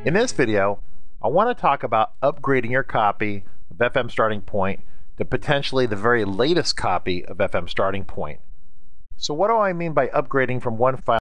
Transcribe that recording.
In this video, I want to talk about upgrading your copy of FM Starting Point to potentially the very latest copy of FM Starting Point. So what do I mean by upgrading from one file